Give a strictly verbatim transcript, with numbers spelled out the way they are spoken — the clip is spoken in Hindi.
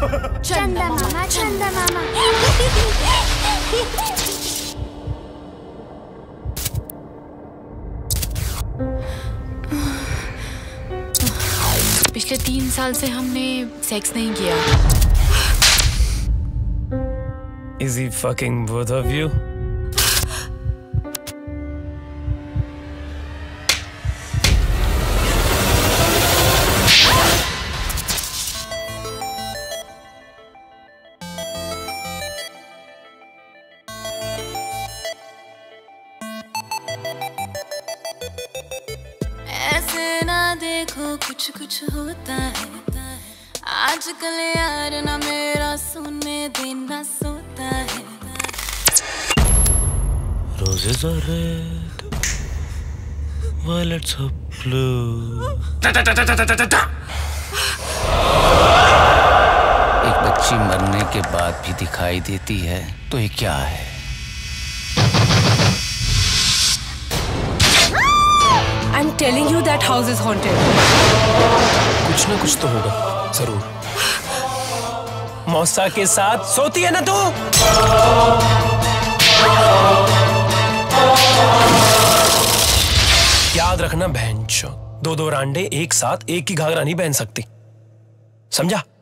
चंदा मामा, चंदा मामा। पिछले तीन साल से हमने सेक्स नहीं किया। Is he fucking both of you? ऐसे ना देखो कुछ कुछ होता है आजकल यार ना मेरा सुनने देना सोता है। Roses are red, violets are blue. एक बच्ची मरने के बाद भी दिखाई देती है तो ये क्या है? I'm telling you that house is haunted. कुछ ना कुछ तो होगा जरूर। मौसा के साथ सोती है ना तू? याद रखना बहनचोद, दो दो रांडे एक साथ एक ही घाघरा नहीं पहन सकती, समझा?